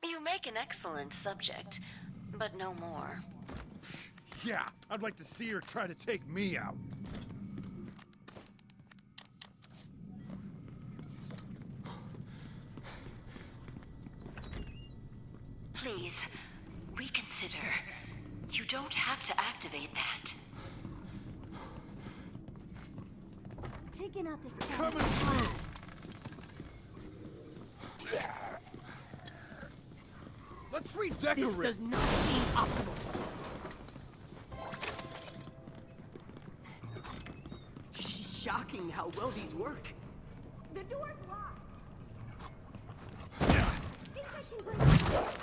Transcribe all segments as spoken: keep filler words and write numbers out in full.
You make an excellent subject, but no more. Yeah, I'd like to see her try to take me out. Please, reconsider. You don't have to activate that. Taking out this Coming through! Let's redecorate! This does not seem optimal. Shocking how well these work. The door's locked. Yeah. Think I can bring it up?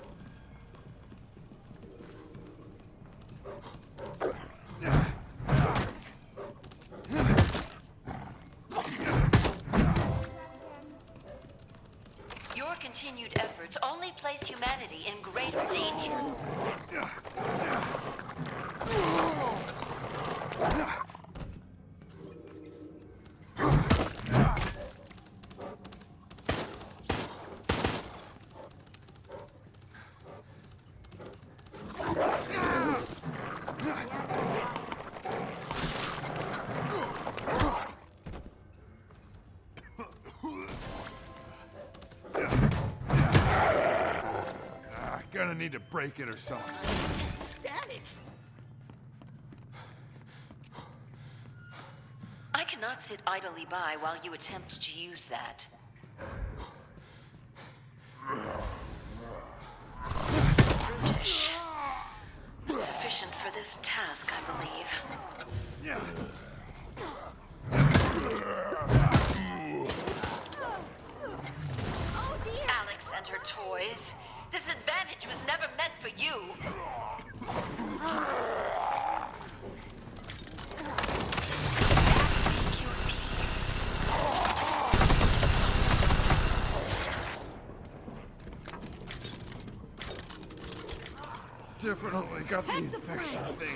Your continued efforts only place humanity in greater danger. Gonna need to break it or something. Static. I cannot sit idly by while you attempt to use that. Brutish. But sufficient for this task, I believe. Yeah. Oh dear! Alex and her toys. This advantage was never meant for you. Definitely got the infection thing.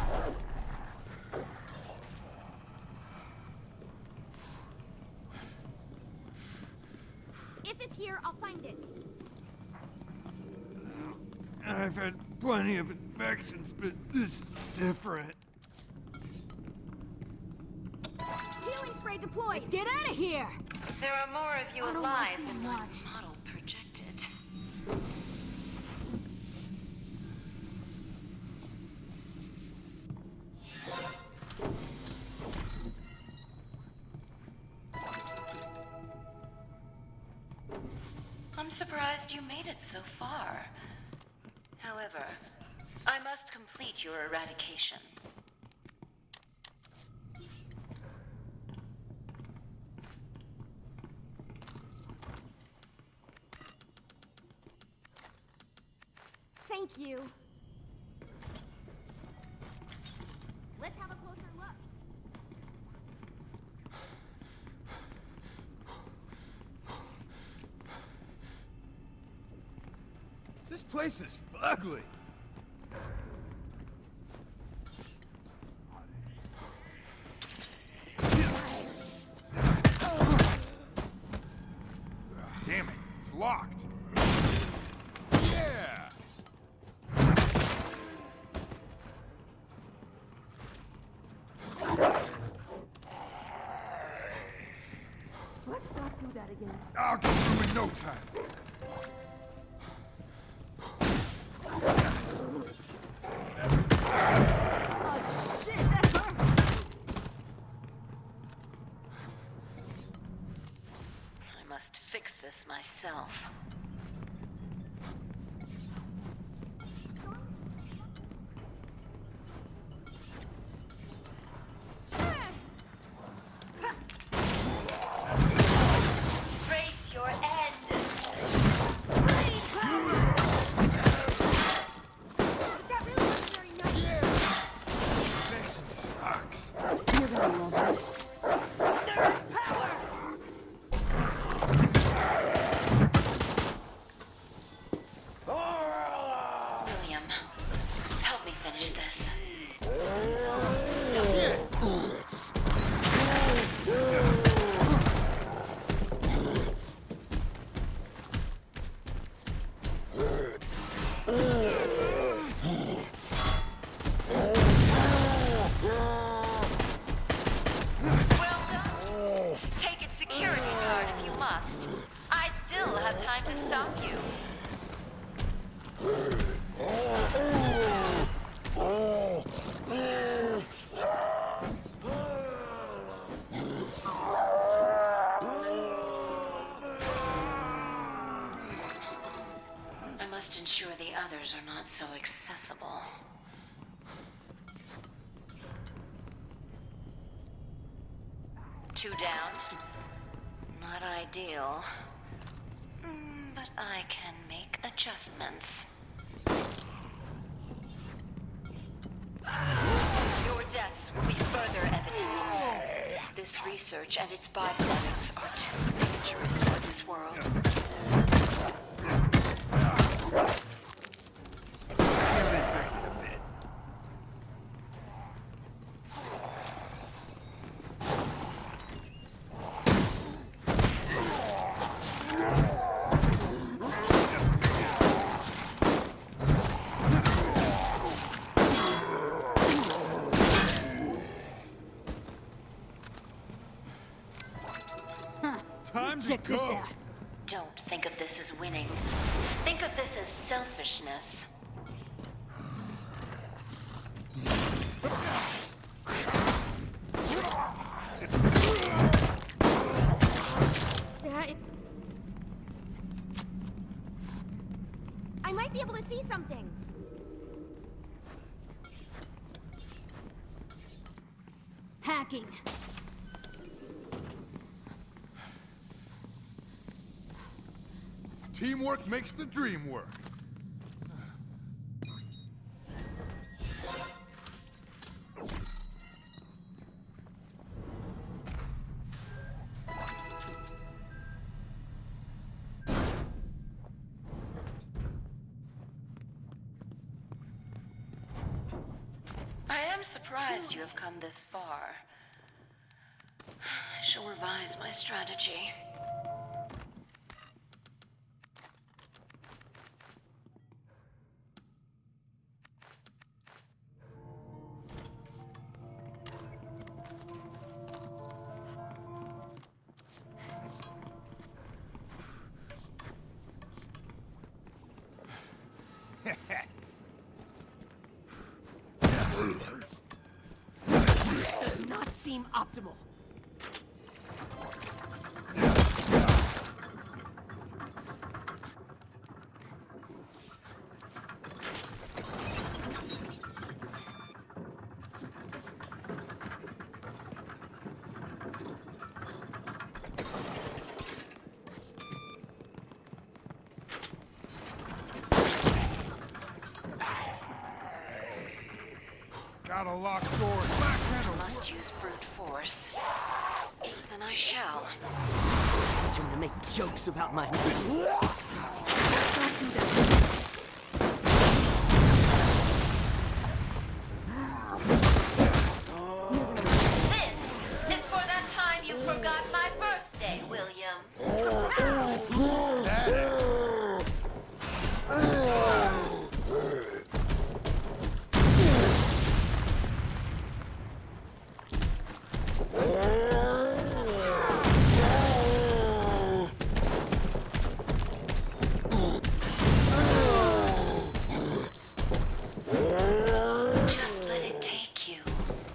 If it's here, I'll find it. I've had plenty of infections, but this is different. Healing spray deployed. Let's get out of here. There are more of you I don't alive like than being my watched. model projected. I'm surprised you made it so far. However, I must complete your eradication. Thank you. Let's have a closer look. This place is ugly. Damn it, it's locked. Yeah! Let's not do that again. I'll get through in no time. Oh shit, that hurt! I must fix this myself. Brace your end. That really wasn't very nice. Infection sucks. You're gonna love this. Nerd power! the others are not so accessible. Two down. Not ideal. Mm, but I can make adjustments. Your deaths will be further evidence. This research and its byproducts are too dangerous for this world. Time to Check this go. out. Don't think of this as winning. Think of this as selfishness. Yeah, it... I might be able to see something. Hacking. Teamwork makes the dream work. I am surprised you have come this far. I shall revise my strategy. Does not seem optimal. Gotta lock doors. Back handle. Must use brute force. Then I shall. Trying to make jokes about my name. This is for that time you forgot my birthday, William. That is. Just let it take you.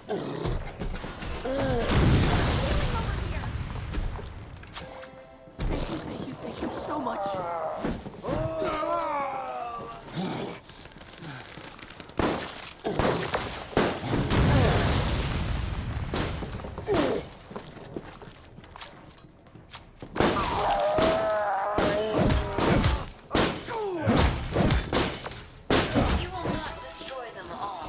Thank you, thank you so much. You will not destroy them all.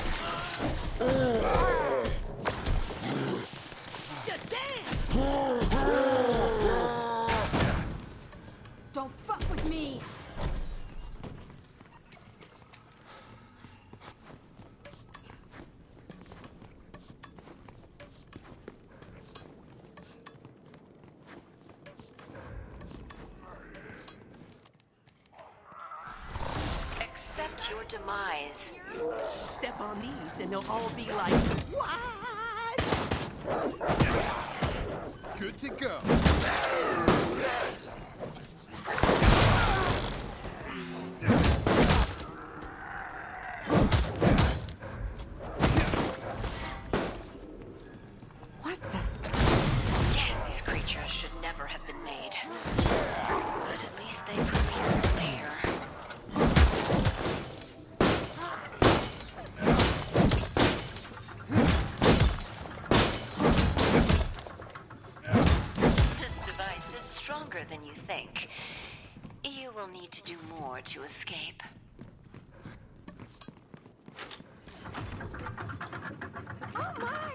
Don't fuck with me. Accept your demise. Step on these and they'll all be like, what? Good to go. What the? Damn, these creatures should never have been made. But at least they prove useful here. to escape. Oh my!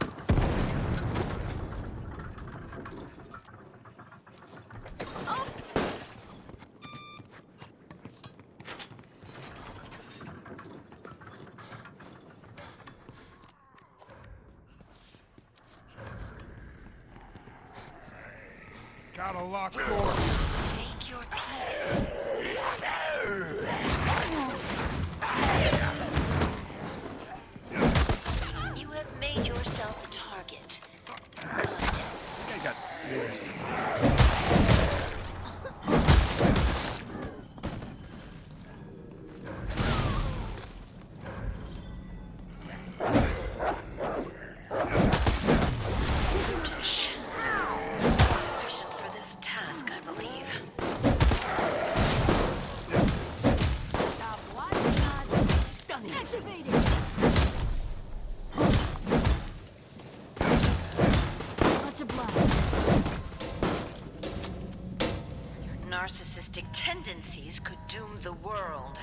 Oh! Got a locked door. Make your peace. You have made yourself a target. Good. I got this. Brutish. Sufficient for this task, I believe. Stop watching us! Stunning. Activated! Much obliged. Your narcissistic tendencies could doom the world.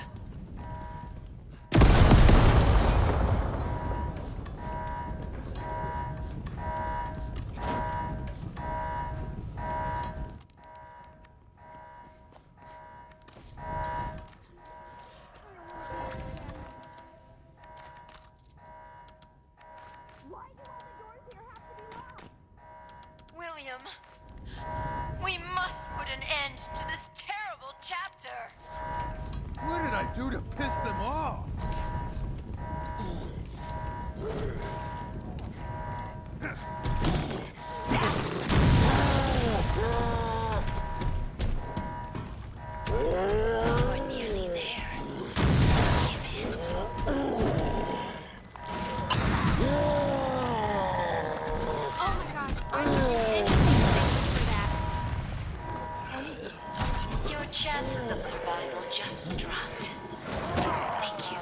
Why do all the doors here have to be locked? William, we must put an end to this terrible chapter. What did I do to piss them off? We're nearly there. Give in. Oh my god! I don't do anything for that. Your chances of survival just dropped. Thank you.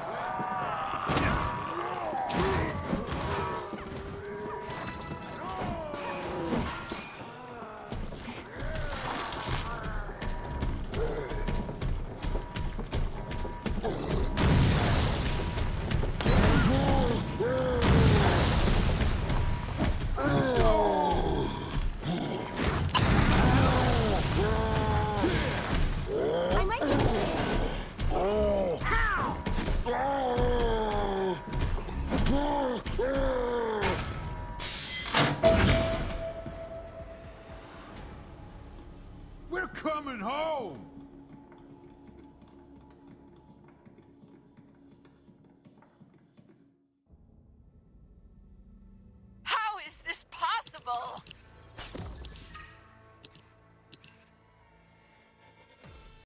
I might be We're coming home!